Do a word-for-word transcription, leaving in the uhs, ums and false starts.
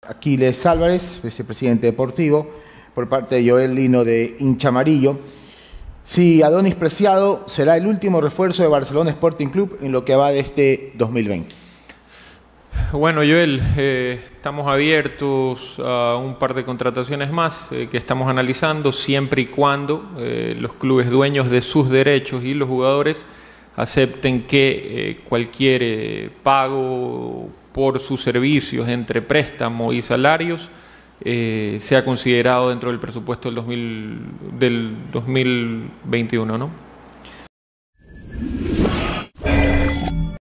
Aquiles Álvarez, vicepresidente deportivo, por parte de Joel Lino de Hincha Amarillo. Si Adonis Preciado será el último refuerzo de Barcelona Sporting Club en lo que va de este dos mil veinte. Bueno, Joel, eh, estamos abiertos a un par de contrataciones más eh, que estamos analizando, siempre y cuando eh, los clubes dueños de sus derechos y los jugadores acepten que eh, cualquier eh, pago por sus servicios entre préstamo y salarios eh, sea considerado dentro del presupuesto del, dos mil, del dos mil veintiuno, ¿no?